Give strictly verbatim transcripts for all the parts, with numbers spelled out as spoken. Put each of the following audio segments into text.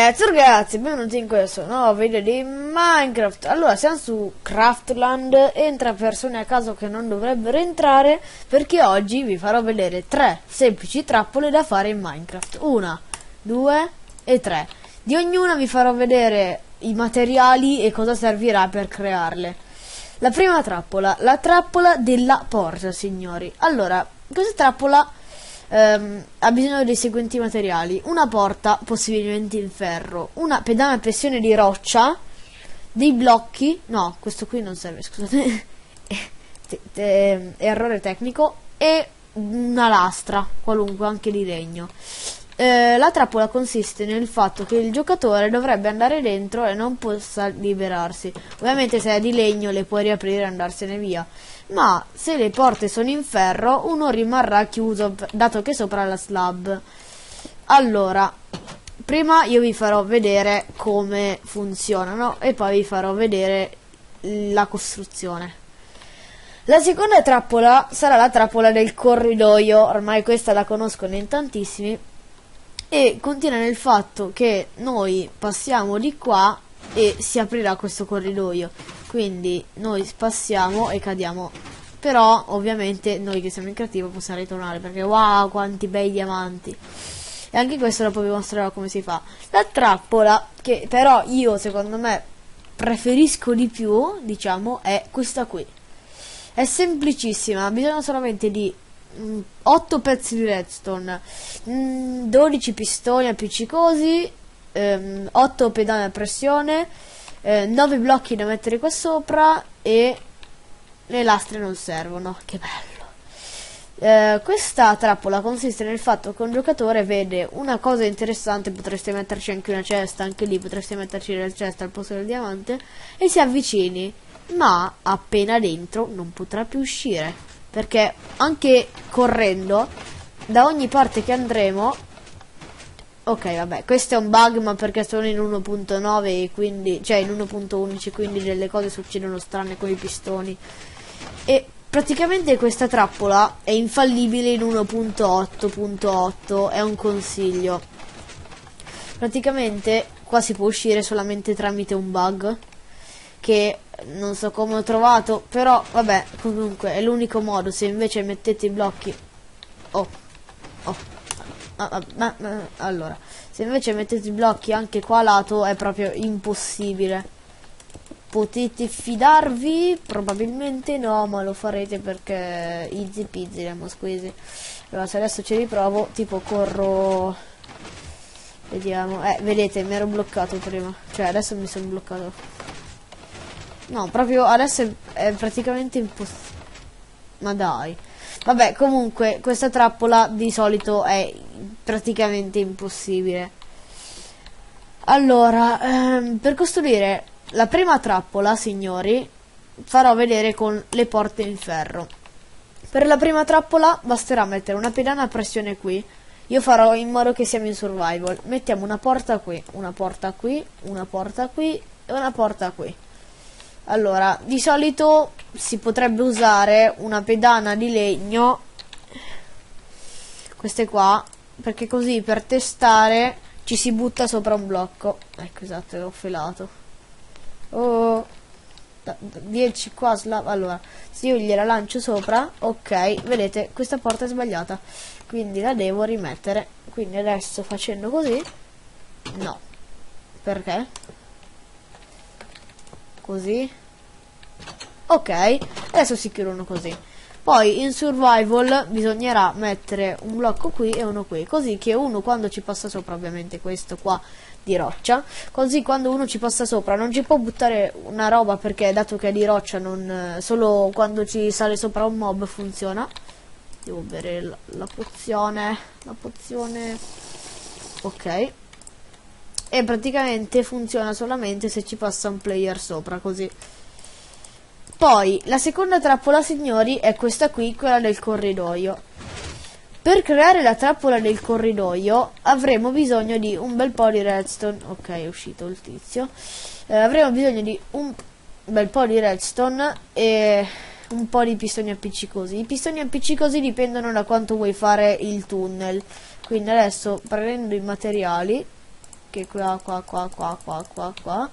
Eh, ciao ragazzi, benvenuti in questo nuovo video di Minecraft. Allora, siamo su Craftland, entra persone a caso che non dovrebbero entrare, perché oggi vi farò vedere tre semplici trappole da fare in Minecraft. Una, due e tre. Di ognuna vi farò vedere i materiali e cosa servirà per crearle. La prima trappola, la trappola della porta, signori. Allora, questa trappola Um, ha bisogno dei seguenti materiali: una porta possibilmente in ferro, una pedana a pressione di roccia, dei blocchi, no questo qui non serve, scusate, te, te, errore tecnico, e una lastra qualunque, anche di legno. Uh, la trappola consiste nel fatto che il giocatore dovrebbe andare dentro e non possa liberarsi. Ovviamente se è di legno le puoi riaprire e andarsene via, ma se le porte sono in ferro uno rimarrà chiuso, dato che sopra la slab. Allora, prima io vi farò vedere come funzionano e poi vi farò vedere la costruzione. La seconda trappola sarà la trappola del corridoio. Ormai questa la conoscono in tantissimi e contiene nel fatto che noi passiamo di qua e si aprirà questo corridoio, quindi noi passiamo e cadiamo, però ovviamente noi che siamo in creativo possiamo ritornare, perché wow quanti bei diamanti. E anche questo dopo vi mostrerò come si fa. La trappola che però io secondo me preferisco di più, diciamo, è questa qui. È semplicissima, bisogna solamente di mm, otto pezzi di redstone, mm, dodici pistoni appiccicosi, ehm, otto pedane a pressione, eh, nove blocchi da mettere qua sopra, e le lastre non servono. Che bello! Eh, questa trappola consiste nel fatto che un giocatore vede una cosa interessante, potreste metterci anche una cesta, anche lì potreste metterci la cesta al posto del diamante, e si avvicini, ma appena dentro non potrà più uscire, perché anche correndo da ogni parte che andremo, ok vabbè questo è un bug, ma perché sono in uno punto nove e quindi, cioè in uno punto undici, quindi delle cose succedono strane con i pistoni, e praticamente questa trappola è infallibile in uno punto otto punto otto, è un consiglio. Praticamente qua si può uscire solamente tramite un bug che non so come ho trovato, però vabbè, comunque è l'unico modo. Se invece mettete i blocchi, oh oh ah, ah, ah, ah, allora se invece mettete i blocchi anche qua a lato è proprio impossibile. Potete fidarvi? Probabilmente no, ma lo farete perché easy peasy lemon squeezy. Allora se adesso ci riprovo, tipo corro, vediamo, eh vedete mi ero bloccato prima, cioè adesso mi sono bloccato. No, proprio adesso è, è praticamente impossibile. Ma dai. Vabbè, comunque questa trappola di solito è praticamente impossibile. Allora, ehm, per costruire la prima trappola, signori, farò vedere con le porte in ferro. Per la prima trappola basterà mettere una pedana a pressione qui. Io farò in modo che siamo in survival. Mettiamo una porta qui, una porta qui, una porta qui e una porta qui. Allora, di solito si potrebbe usare una pedana di legno, queste qua, perché così per testare ci si butta sopra un blocco. Ecco, esatto, l'ho filato. Oh, dieci qua, slab. Allora, se io gliela lancio sopra, ok, vedete, questa porta è sbagliata, quindi la devo rimettere. Quindi adesso facendo così, no, perché? Così, ok, adesso si chiudono così. Poi in survival bisognerà mettere un blocco qui e uno qui, così che uno quando ci passa sopra, ovviamente questo qua di roccia, così quando uno ci passa sopra non ci può buttare una roba, perché dato che è di roccia non, solo quando ci sale sopra un mob funziona. Devo bere la, la pozione, la pozione, ok. E praticamente funziona solamente se ci passa un player sopra, così. Poi la seconda trappola, signori, è questa qui, quella del corridoio. Per creare la trappola del corridoio avremo bisogno di un bel po' di redstone. Ok, è uscito il tizio. Eh, avremo bisogno di un bel po' di redstone e un po' di pistoni appiccicosi. I pistoni appiccicosi dipendono da quanto vuoi fare il tunnel. Quindi adesso, prendendo i materiali, che qua qua qua qua qua qua qua.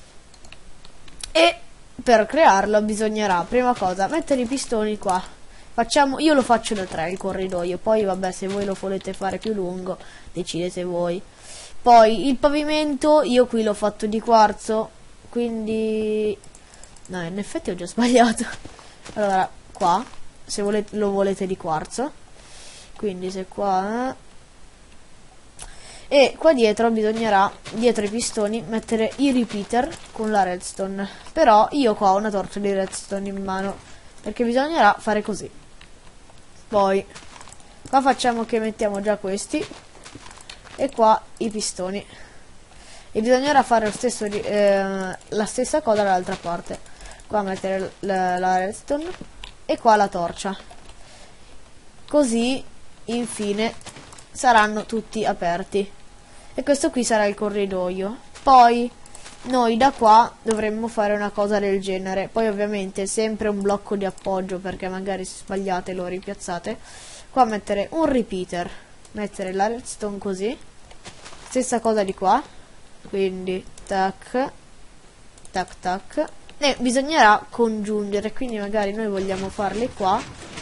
E per crearlo bisognerà prima cosa mettere i pistoni qua. Facciamo, io lo faccio da tre il corridoio, poi vabbè, se voi lo volete fare più lungo decidete voi. Poi il pavimento io qui l'ho fatto di quarzo, quindi no, in effetti ho già sbagliato. Allora qua, se volete, lo volete di quarzo, quindi se qua eh. E qua dietro bisognerà, dietro i pistoni, mettere i repeater con la redstone. Però io qua ho una torcia di redstone in mano, perché bisognerà fare così. Poi qua facciamo che mettiamo già questi e qua i pistoni, e bisognerà fare lo stesso, eh, la stessa cosa dall'altra parte. Qua mettere la, la redstone e qua la torcia, così infine saranno tutti aperti, e questo qui sarà il corridoio. Poi noi da qua dovremmo fare una cosa del genere, poi ovviamente sempre un blocco di appoggio, perché magari se sbagliate lo ripiazzate. Qua mettere un repeater, mettere la redstone così, stessa cosa di qua, quindi tac tac tac, e bisognerà congiungere, quindi magari noi vogliamo farle qua.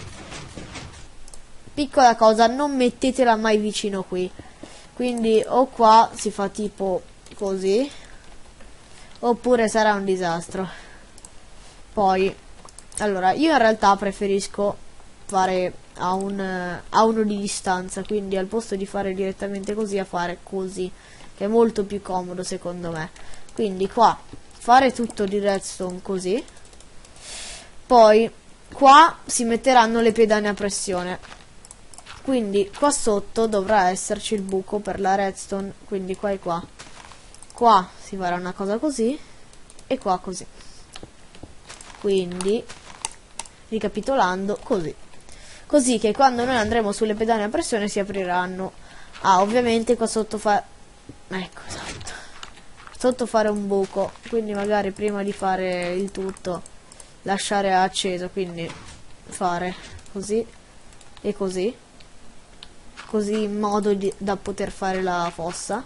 Piccola cosa, non mettetela mai vicino qui, quindi o qua si fa tipo così, oppure sarà un disastro. Poi allora io in realtà preferisco fare a, un, a uno di distanza, quindi al posto di fare direttamente così, a fare così, che è molto più comodo secondo me. Quindi qua fare tutto di redstone così, poi qua si metteranno le pedane a pressione, quindi qua sotto dovrà esserci il buco per la redstone, quindi qua e qua. Qua si farà una cosa così e qua così. Quindi ricapitolando, così così che quando noi andremo sulle pedane a pressione si apriranno. Ah, ovviamente qua sotto fa, ecco, esatto, sotto fare un buco, quindi magari prima di fare il tutto lasciare acceso, quindi fare così e così, così in modo di, da poter fare la fossa.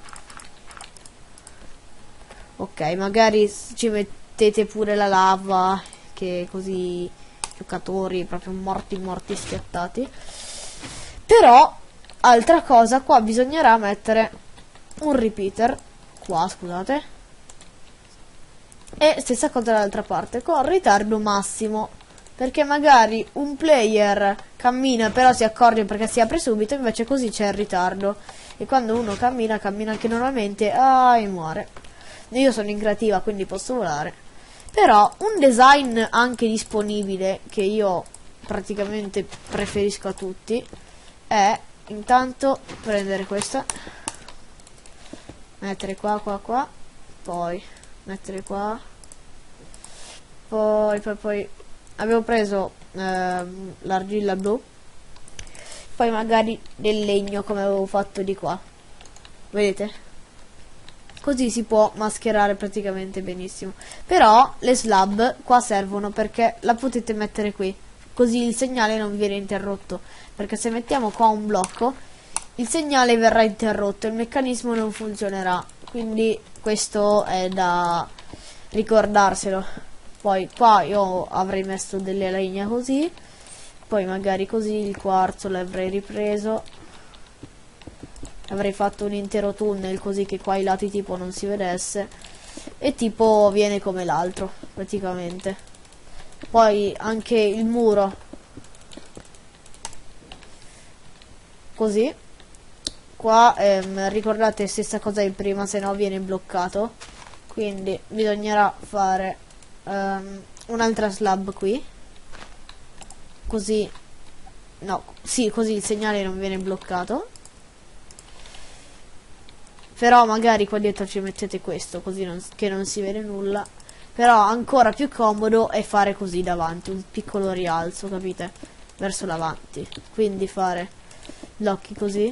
Ok, magari ci mettete pure la lava, che così giocatori proprio morti morti schiattati. Però altra cosa, qua bisognerà mettere un repeater qua, scusate, e stessa cosa dall'altra parte con ritardo massimo, perché magari un player cammina però si accorge perché si apre subito, invece così c'è il ritardo, e quando uno cammina cammina anche normalmente, ah, e muore. Io sono in creativa quindi posso volare. Però un design anche disponibile, che io praticamente preferisco a tutti, è intanto prendere questa, mettere qua qua qua, poi mettere qua, poi poi poi avevo preso ehm, l'argilla blu, poi magari del legno come avevo fatto di qua, vedete? Così si può mascherare praticamente benissimo. Però le slab qua servono perché la potete mettere qui, così il segnale non viene interrotto, perché se mettiamo qua un blocco il segnale verrà interrotto, il meccanismo non funzionerà, quindi questo è da ricordarselo. Poi qua io avrei messo delle legna così, poi magari così il quarzo l'avrei ripreso, avrei fatto un intero tunnel così che qua ai lati tipo non si vedesse, e tipo viene come l'altro praticamente. Poi anche il muro così qua, ehm, ricordate stessa cosa di prima, se no viene bloccato, quindi bisognerà fare um, un'altra slab qui così, no, sì, così il segnale non viene bloccato. Però magari qua dietro ci mettete questo, così non, che non si vede nulla. Però ancora più comodo è fare così davanti, un piccolo rialzo, capite? Verso l'avanti. Quindi fare gli occhi così.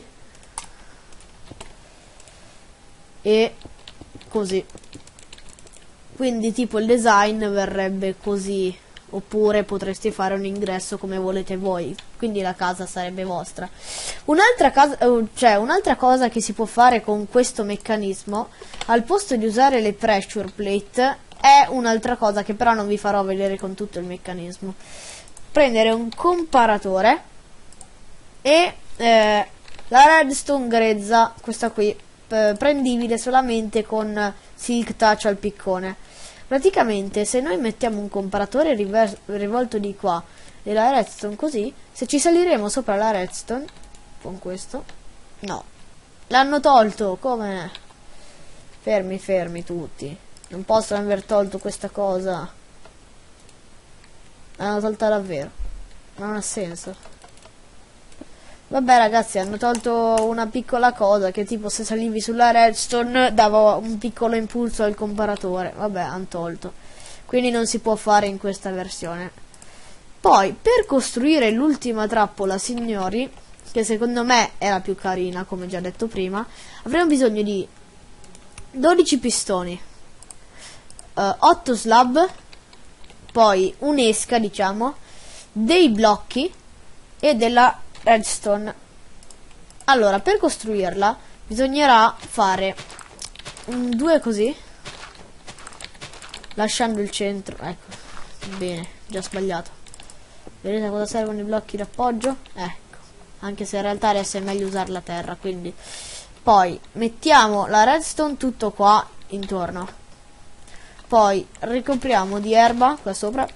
E così. Quindi tipo il design verrebbe così, oppure potreste fare un ingresso come volete voi, quindi la casa sarebbe vostra. Un'altra casa, cioè un'altra cosa che si può fare con questo meccanismo, al posto di usare le pressure plate, è un'altra cosa che però non vi farò vedere con tutto il meccanismo. Prendere un comparatore e eh, la redstone grezza, questa qui, prendibile solamente con silk touch al piccone. Praticamente se noi mettiamo un comparatore rivolto di qua e la redstone così, se ci saliremo sopra la redstone con questo, no, l'hanno tolto. Come? Fermi fermi tutti, non possono aver tolto questa cosa, l'hanno tolta davvero, non ha senso. Vabbè ragazzi, hanno tolto una piccola cosa che tipo se salivi sulla redstone dava un piccolo impulso al comparatore. Vabbè, hanno tolto, quindi non si può fare in questa versione. Poi per costruire l'ultima trappola, signori, che secondo me è la più carina, come già detto prima, avremo bisogno di dodici pistoni, uh, otto slab, poi un'esca, diciamo, dei blocchi e della redstone. Allora, per costruirla bisognerà fare un due così, lasciando il centro. Ecco, bene, già sbagliato. Vedete cosa servono i blocchi d'appoggio? Ecco, anche se in realtà adesso è meglio usare la terra, quindi poi mettiamo la redstone tutto qua intorno, poi ricopriamo di erba qua sopra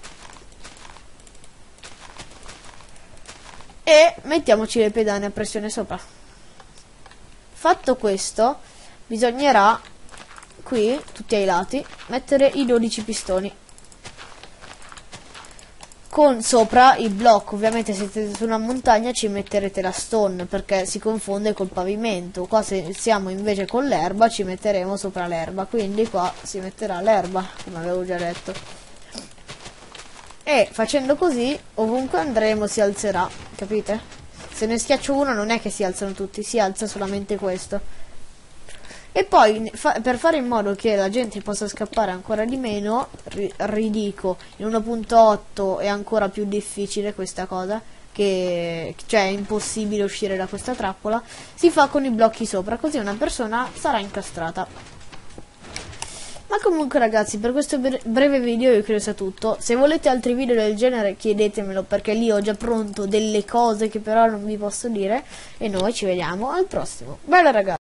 e mettiamoci le pedane a pressione sopra. Fatto questo, bisognerà qui, tutti ai lati, mettere i dodici pistoni con sopra il blocco. Ovviamente se siete su una montagna ci metterete la stone perché si confonde col pavimento. Qua se siamo invece con l'erba ci metteremo sopra l'erba, quindi qua si metterà l'erba, come avevo già detto. E facendo così ovunque andremo si alzerà, capite? Se ne schiaccio uno non è che si alzano tutti, si alza solamente questo. E poi fa per fare in modo che la gente possa scappare ancora di meno, ri ridico, in uno punto otto è ancora più difficile questa cosa, che cioè è impossibile uscire da questa trappola, si fa con i blocchi sopra, così una persona sarà incastrata. Ma comunque ragazzi, per questo breve video io credo sia tutto. Se volete altri video del genere chiedetemelo, perché lì ho già pronto delle cose che però non vi posso dire. E noi ci vediamo al prossimo. Bella ragazzi!